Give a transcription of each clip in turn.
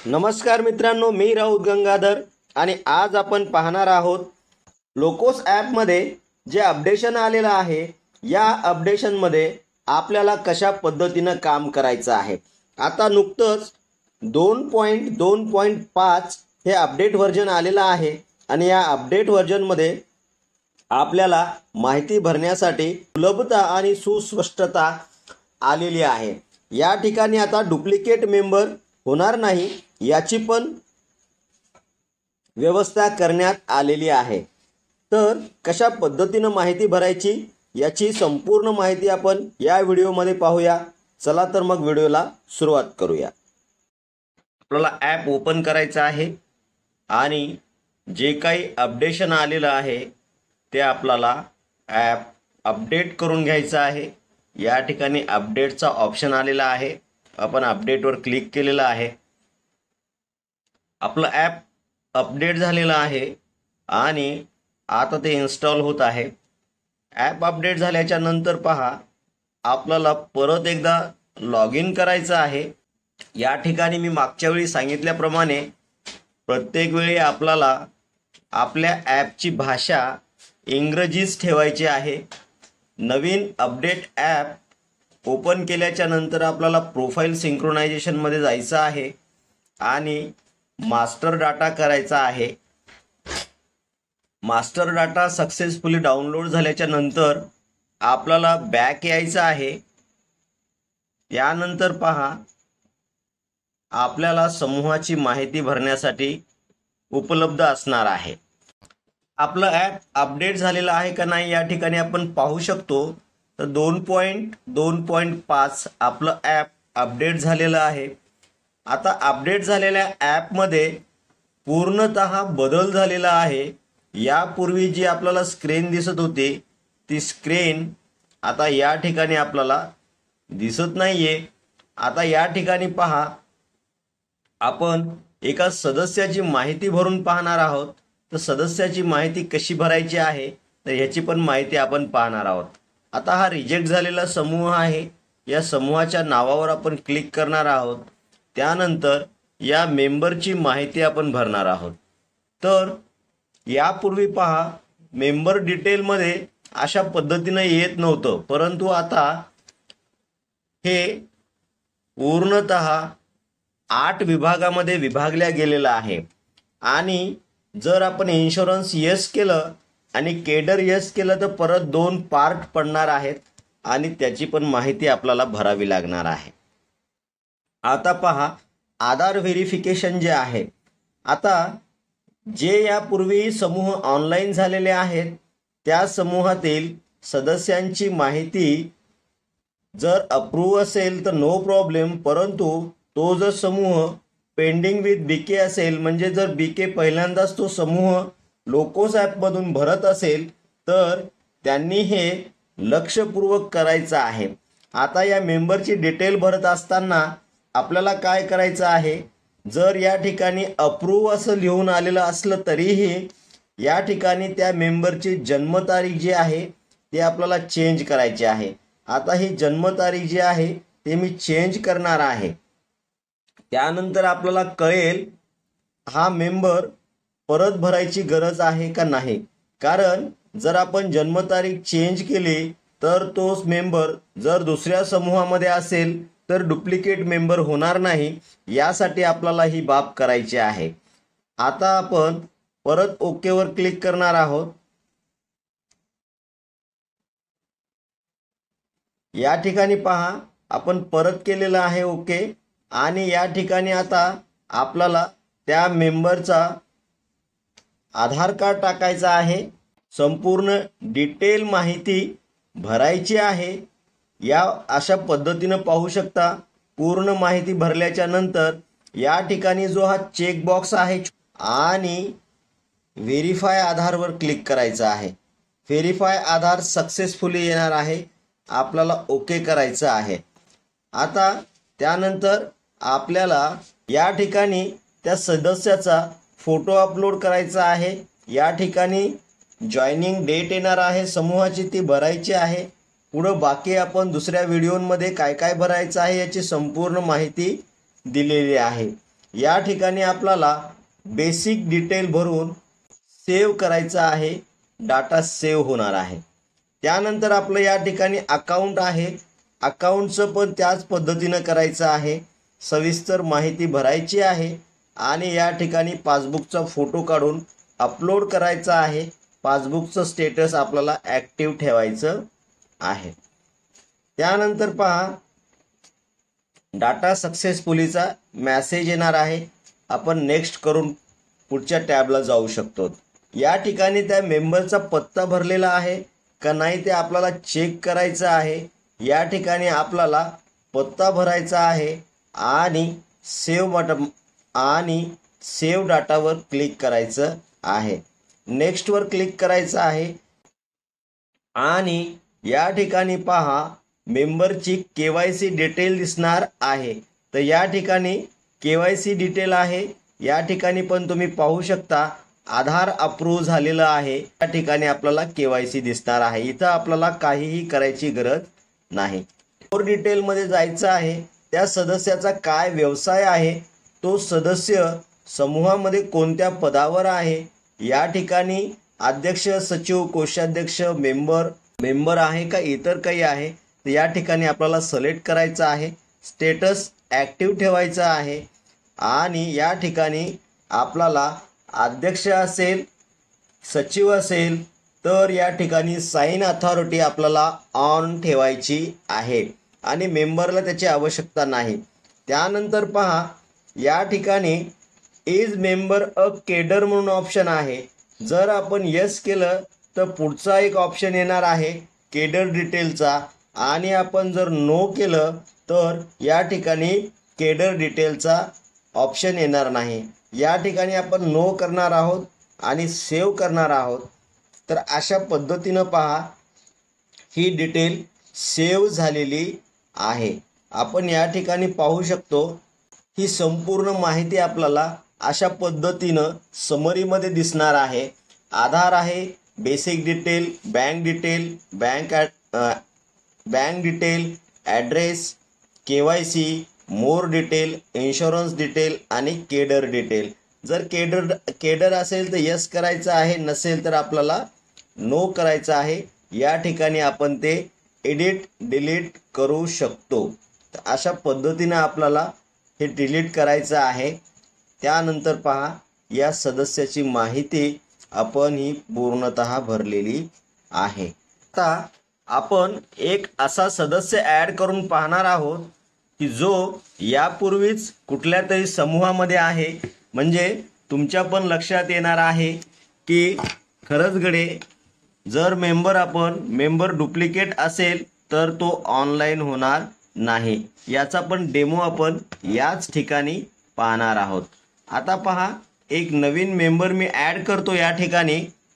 नमस्कार मित्रांनो, मी राहुल गंगाधर आणि आज आपण पाहणार आहोत लोकोस ॲपमध्ये जे अपडेशन आलेलं आहे या अपडेशनमध्ये आपल्याला कशा पद्धतीनं काम करायचं आहे। आता नुकतंच 2.2.5 हे अपडेट व्हर्जन आलेलं आहे आणि या अपडेट व्हर्जनमध्ये आपल्याला माहिती भरण्यासाठी सुलभता आणि सुस्पष्टता आलेली आहे। या ठिकाणी आता डुप्लिकेट मेंबर होणार नाही याची पण व्यवस्था करण्यात आलेली आहे। तर कशा पद्धतीने माहिती भरायची याची संपूर्ण माहिती आपण या व्हिडिओमध्ये पाहूया। चला तर मग व्हिडिओला सुरुवात करूया। आपल्याला ॲप ओपन करायचं आहे आणि जे काही अपडेशन आलेलं आहे ते आपल्याला ॲप अपडेट करून घ्यायचं आहे। या ठिकाणी अपडेटचा ऑप्शन आलेला आहे, आपण अपडेटवर क्लिक केलेलं आहे। आपलं ॲप अपडेट झालेलं आहे आणि आता ते इन्स्टॉल होत आहे। ॲप अपडेट झाल्याच्या नंतर पहा आपल्याला परत एकदा लॉग इन करायचं आहे। या ठिकाणी मी मागच्या वेळी सांगितल्याप्रमाणे प्रत्येक वेळी आपल्याला आपल्या ॲपची भाषा इंग्रजीच ठेवायची आहे। नवीन अपडेट ॲप ओपन केल्याच्या नंतर आपल्याला प्रोफाईल सिंक्रोनायझेशनमध्ये जायचं आहे आणि मास्टर डाटा करायचा आहे। मास्टर डाटा सक्सेसफुली डाउनलोड झाल्याच्या नंतर आपल्याला बॅक यायचं आहे। यानंतर पहा आपल्याला समूहाची माहिती भरण्यासाठी उपलब्ध असणार आहे। आपलं ॲप अपडेट झालेलं आहे का नाही या ठिकाणी आपण पाहू शकतो। तर 2.2.5 आपलं ॲप अपडेट झालेलं आहे। आता अपडेट झालेल्या ॲपमध्ये पूर्णतः बदल झालेला आहे। यापूर्वी जी आपल्याला स्क्रीन दिसत होती ती स्क्रीन आता या ठिकाणी आपल्याला दिसत नाहीये। आता या ठिकाणी पहा आपण एका सदस्याची माहिती भरून पाहणार आहोत। तर सदस्याची माहिती कशी भरायची आहे तर ह्याची पण माहिती आपण पाहणार आहोत। आता हा रिजेक्ट झालेला समूह आहे, या समूहाच्या नावावर आपण क्लिक करणार आहोत। त्यानंतर या मेंबरची माहिती आपण भरणार आहोत। तर यापूर्वी पहा मेंबर डिटेलमध्ये अशा पद्धतीने येत नव्हतं, परंतु आता हे पूर्णतः 8 विभागामध्ये विभागल्या गेलेलं आहे। आणि जर आपण इन्शुरन्स यस केलं आणि केडर यस केलं तर परत 2 पार्ट पडणार आहेत आणि त्याची पण माहिती आपल्याला भरावी लागणार आहे। आता पहा आधार व्हेरिफिकेशन जे आहे, आता जे यापूर्वी समूह ऑनलाईन झालेले आहेत त्या समूहातील सदस्यांची माहिती जर अप्रूव्ह असेल तर नो प्रॉब्लेम, परंतु तो जर समूह पेंडिंग विथ बीके असेल म्हणजे जर बीके पहिल्यांदाच तो समूह लोकोस ॲपमधून भरत असेल तर त्यांनी हे लक्षपूर्वक करायचं आहे। आता या मेंबरची डिटेल भरत असताना आपल्याला काय करायचं आहे, जर या ठिकाणी अप्रूव्ह असं लिहून आलेलं असलं तरीही या ठिकाणी त्या मेंबरची जन्मतारीख जी आहे ती आपल्याला चेंज करायची आहे। आता ही जन्मतारीख जी आहे ते मी चेंज करणार आहे। त्यानंतर आपल्याला कळेल हा मेंबर परत भरायची गरज आहे का नाही, कारण जर आपण जन्मतारीख चेंज केली तर तोच मेंबर जर दुसऱ्या समूहामध्ये असेल तर डुप्लिकेट मेंबर होणार नाही। यासाठी आपल्याला ही बाब करायची आहे। आता आपण परत ओकेवर क्लिक करणार आहोत। या ठिकाणी पहा आपण परत केलेलं आहे ओके आणि या ठिकाणी आता आपल्याला त्या मेंबरचा आधार कार्ड टाकायचा आहे, संपूर्ण डिटेल माहिती भरायची आहे। या अशा पद्धतीने पाहू शकता पूर्ण माहिती भरल्याच्या नंतर या ठिकाणी जो हा चेक बॉक्स आहे आणि व्हेरीफाय आधारवर क्लिक करायचं आहे। व्हेरीफाय आधार सक्सेसफुली येणार आहे, आपल्याला ओके करायचं आहे। आता त्यानंतर आपल्याला या ठिकाणी त्या सदस्याचा फोटो अपलोड करायचा आहे। या ठिकाणी जॉईनिंग डेट येणार आहे समूहाची, ती भरायची आहे। पुढे बाकी आपण दुसऱ्या व्हिडिओमध्ये काय काय भरायचं आहे याची संपूर्ण माहिती दिलेली आहे। या ठिकाणी आपल्याला बेसिक डिटेल भरून सेव्ह करायचं आहे, डाटा सेव्ह होणार आहे। त्यानंतर आपलं या ठिकाणी अकाउंट आहे, अकाउंटचं पण त्याच पद्धतीनं करायचं आहे, सविस्तर माहिती भरायची आहे आणि या ठिकाणी पासबुकचा फोटो काढून अपलोड करायचा आहे। पासबुकचं स्टेटस आपल्याला ॲक्टिव्ह ठेवायचं आहे। त्यानंतर पहा डाटा सक्सेसफुलीचा मेसेज येणार आहे, आपण नेक्स्ट करून पुढच्या टॅबला जाऊ शकतो। या ठिकाणी त्या मेंबरचा पत्ता भरलेला आहे का नाही ते आपल्याला चेक करायचं आहे। या ठिकाणी आपल्याला पत्ता भरायचा आहे आणि सेव्ह डाटावर क्लिक करायचं आहे, नेक्स्टवर क्लिक करायचं आहे आणि या ठिकाणी पहा मेंबरची KYC डिटेल दिसणार आहे। तर या ठिकाणी KYC डिटेल आहे, या ठिकाणी पण तुम्ही पाहू शकता आधार अप्रूव्ह झालेलं आहे। या ठिकाणी आपल्याला KYC दिसणार आहे, इथं आपल्याला काहीही करायची गरज नाही। मोर डिटेलमध्ये जायचं आहे, त्या सदस्याचा काय व्यवसाय आहे, तो सदस्य समूहामध्ये कोणत्या पदावर आहे, या ठिकाणी अध्यक्ष, सचिव, कोषाध्यक्ष, मेंबर आहे का इतर काही आहे, तर या ठिकाणी आपल्याला सिलेक्ट करायचं आहे, स्टेटस ॲक्टिव्ह ठेवायचा आहे आणि या ठिकाणी आपल्याला अध्यक्ष असेल, सचिव असेल तर या ठिकाणी साइन अथॉरिटी आपल्याला ऑन ठेवायची आहे आणि मेंबरला त्याची आवश्यकता नाही। त्यानंतर पहा या ठिकाणी इज मेंबर अ केडर म्हणून ऑप्शन आहे, जर आपण यस केलं तर पुढचा एक ऑप्शन येणार आहे केडर डिटेलचा आणि आपण जर नो केलं तर या ठिकाणी केडर डिटेलचा ऑप्शन येणार नाही। या ठिकाणी आपण नो करणार आहोत आणि सेव्ह करणार आहोत। तर अशा पद्धतीनं पहा ही डिटेल सेव्ह झालेली आहे। आपण या ठिकाणी पाहू शकतो ही संपूर्ण माहिती आपल्याला अशा पद्धतीनं समरीमध्ये दिसणार आहे। आधार आहे, basic detail, bank detail, bank detail, address, KYC, more detail, insurance detail आणि केडर डिटेल। जर केडर असेल तर यस करायचं आहे, नसेल तर आपल्याला नो करायचं आहे। या ठिकाणी आपण ते एडिट डिलीट करू शकतो। तर अशा पद्धतीनं आपल्याला हे डिलीट करायचं आहे। त्यानंतर पहा या सदस्याची माहिती आपण ही पूर्णतः भरलेली आहे। आता आपण एक असा सदस्य ॲड करून पाहणार आहोत की जो यापूर्वीच कुठल्या तरी समूहामध्ये आहे, म्हणजे तुमच्या पण लक्षात येणार आहे की खरंच गडे जर मेंबर डुप्लिकेट असेल तर तो ऑनलाईन होणार नाही। याचा पण डेमो आपण याच ठिकाणी पाहणार आहोत। आता पहा एक नवीन मेंबर मी ॲड करतो या ठिकाणी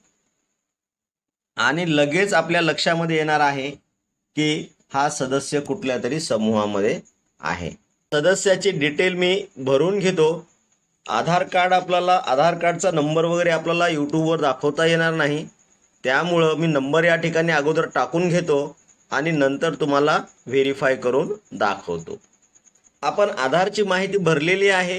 आणि लगेच आपल्या लक्षामध्ये येणार आहे की हा सदस्य कुठल्या तरी समूहामध्ये आहे। सदस्याची डिटेल मी भरून घेतो। आधार कार्डचा नंबर वगैरे आपल्याला यूट्यूबवर दाखवता येणार नाही, त्यामुळं मी नंबर या ठिकाणी अगोदर टाकून घेतो आणि नंतर तुम्हाला व्हेरीफाय करून दाखवतो। आपण आधारची माहिती भरलेली आहे।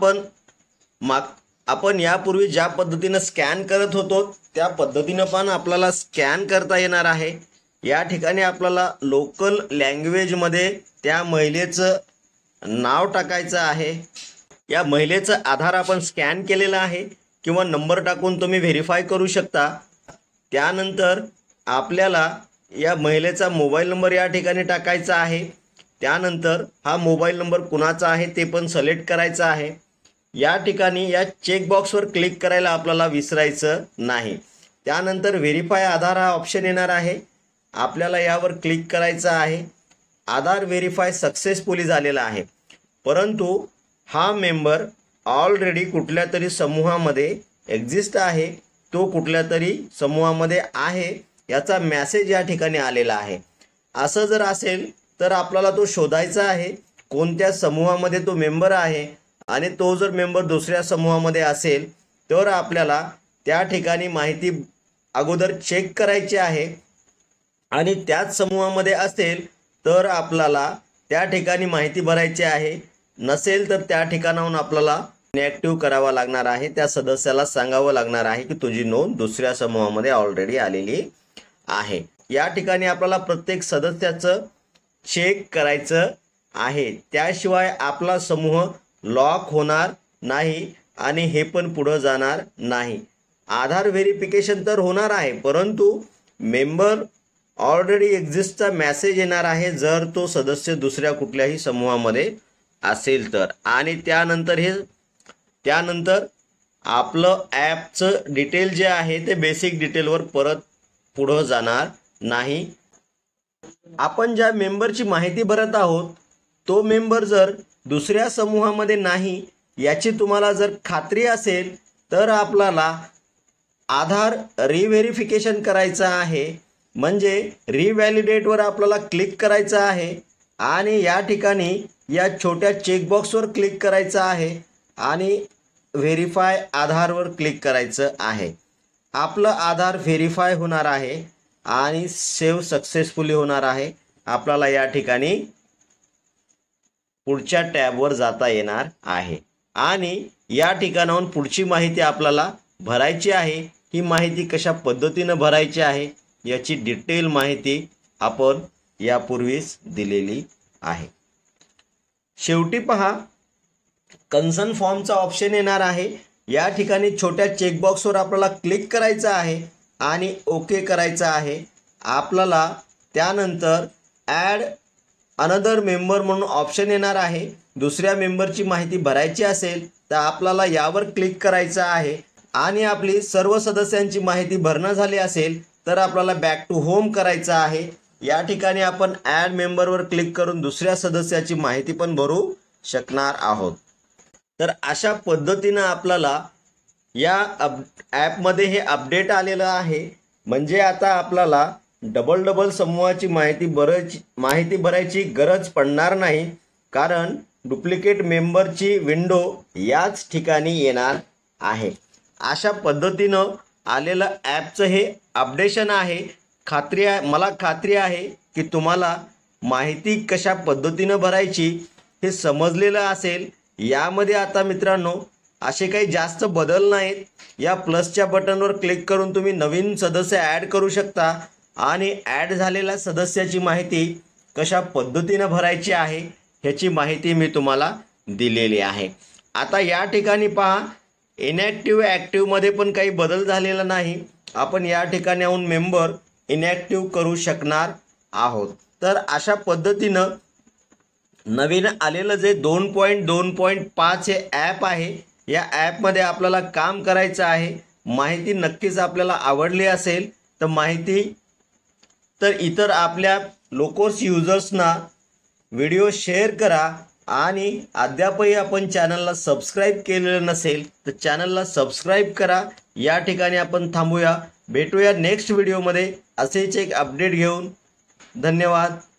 आपण यापूर्वी ज्या पद्धतीनं स्कॅन करत होतो त्या पद्धतीनं पण आपल्याला स्कॅन करता येणार आहे। या ठिकाणी आपल्याला लोकल लँग्वेजमध्ये त्या महिलेचं नाव टाकायचं आहे। या महिलेचं आधार आपण स्कॅन केलेलं आहे किंवा नंबर टाकून तुम्ही व्हेरीफाय करू शकता। त्यानंतर आपल्याला या महिलेचा मोबाईल नंबर या ठिकाणी टाकायचा आहे। त्यानंतर हा मोबाईल नंबर कुणाचा आहे ते पण सिलेक्ट करायचा आहे। या ठिकाणी या चेकबॉक्सवर क्लिक करायला आपल्याला विसरायचं नाही। त्यानंतर व्हेरीफाय आधार हा ऑप्शन येणार आहे, आपल्याला यावर क्लिक करायचं आहे। आधार व्हेरीफाय सक्सेसफुली झालेला आहे, परंतु हा मेंबर ऑलरेडी कुठल्या तरी समूहामध्ये एक्झिस्ट आहे, तो कुठल्या तरी समूहामध्ये आहे याचा मेसेज या ठिकाणी आलेला आहे। असं जर असेल तर आपल्याला तो शोधायचा आहे कोणत्या समूहामध्ये तो मेंबर आहे आणि तो जर मेंबर दुसऱ्या समूहामध्ये असेल तर आपल्याला त्या ठिकाणी माहिती अगोदर चेक करायची आहे आणि त्याच समूहामध्ये असेल तर आपल्याला त्या ठिकाणी माहिती भरायची आहे। नसेल तर त्या ठिकाणाहून आपल्याला इनॅक्टिव्ह करावा लागणार आहे. त्या सदस्याला सांगावं लागणार आहे की तुझी नोंद दुसऱ्या समूहामध्ये ऑलरेडी आलेली आहे. या ठिकाणी आपल्याला प्रत्येक सदस्याचं चेक करायचं आहे, त्याशिवाय आपला समूह लॉक होणार नाही आणि हे पण पुढे जाणार नाही. आधार व्हेरिफिकेशन तर होणार आहे, परंतु मेंबर ऑलरेडी एक्झिस्टचा मेसेज येणार आहे जर तो सदस्य दुसऱ्या कुठल्याही समूहामध्ये असेल तर. आणि त्यानंतर आपलं ॲपचं डिटेल जे आहे ते बेसिक डिटेलवर परत पुढं जाणार नाही. आपण ज्या मेंबरची माहिती भरत आहोत तो मेंबर जर दुसऱ्या समूहामध्ये नाही याची तुम्हाला जर खात्री असेल तर आपल्याला आधार रिव्हेरिफिकेशन करायचं आहे. म्हणजे रिव्हॅलिडेटवर आपल्याला क्लिक करायचं आहे आणि या ठिकाणी या छोट्या चेकबॉक्सवर क्लिक करायचं आहे आणि व्हेरीफाय आधारवर क्लिक करायचं आहे. आपलं आधार व्हेरीफाय होणार आहे आणि सेव्ह सक्सेसफुली होणार आहे. आपल्याला या ठिकाणी पुढच्या टॅबवर जाता येणार आहे आणि या ठिकाणाहून पुढची माहिती आपल्याला भरायची आहे. ही माहिती कशा पद्धतीनं भरायची आहे याची डिटेल माहिती आपण यापूर्वीच दिलेली आहे. शेवटी पहा, कन्सर्न फॉर्मचा ऑप्शन येणार आहे. या ठिकाणी छोट्या चेकबॉक्सवर आपल्याला क्लिक करायचं आहे आणि ओके करायचं आहे. आपल्याला त्यानंतर ॲड अनदर मेंबर म्हणून ऑप्शन येणार आहे. दुसऱ्या मेंबरची माहिती भरायची असेल तर आपल्याला यावर क्लिक करायचं आहे आणि आपली सर्व सदस्यांची माहिती भरणं झाली असेल तर आपल्याला बॅक टू होम करायचं आहे. या ठिकाणी आपण ॲड मेंबरवर क्लिक करून दुसऱ्या सदस्याची माहिती पण भरू शकणार आहोत. तर अशा पद्धतीनं आपल्याला या ॲपमध्ये हे अपडेट आलेलं आहे. म्हणजे आता आपल्याला डबल समूहाची माहिती भरायची गरज पडणार नाही, कारण डुप्लिकेट मेंबरची विंडो याच ठिकाणी येणार आहे. अशा पद्धतीनं आलेलं ॲपचं हे अपडेशन आहे. मला खात्री आहे की तुम्हाला माहिती कशा पद्धतीनं भरायची हे समजलेलं असेल. यामध्ये आता मित्रांनो असे काही जास्त बदल नाहीत. या प्लसच्या बटनवर क्लिक करून तुम्ही नवीन सदस्य ॲड करू शकता आणि ॲड झालेल्या सदस्याची माहिती कशा पद्धतीनं भरायची आहे ह्याची माहिती मी तुम्हाला दिलेली आहे. आता या ठिकाणी पहा, इनॅक्टिव्ह ॲक्टिव्हमध्ये पण काही बदल झालेला नाही. आपण या ठिकाणी येऊन मेंबर इनॅक्टिव्ह करू शकणार आहोत. तर अशा पद्धतीनं नवीन आलेलं जे 2.2.5 हे ॲप आहे, या ॲपमध्ये आपल्याला काम करायचं आहे. माहिती नक्कीच आपल्याला आवडली असेल तर इतर आपल्या लोकोस युजर्सना व्हिडिओ शेअर करा आणि अद्यापही आपण चॅनलला सबस्क्राईब केलेलं नसेल तर चॅनलला सबस्क्राईब करा. या ठिकाणी आपण थांबूया. भेटूया नेक्स्ट व्हिडिओमध्ये असेच एक अपडेट घेऊन. धन्यवाद.